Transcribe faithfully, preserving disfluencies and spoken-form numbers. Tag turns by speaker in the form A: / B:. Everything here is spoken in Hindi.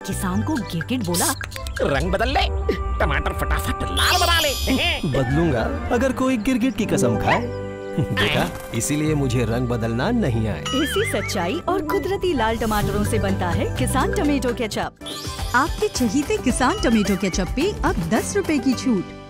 A: किसान को गिरगिट बोला,
B: रंग बदल ले, टमाटर फटाफट लाल बना ले।
C: बदलूंगा अगर कोई गिरगिट की कसम खाए। देखा, इसीलिए मुझे रंग बदलना नहीं आए।
A: ऐसी सच्चाई और कुदरती लाल टमाटरों से बनता है किसान टमेटो केचप।
D: आपके चहीते किसान टमेटो केचप पे अब दस रुपए की छूट।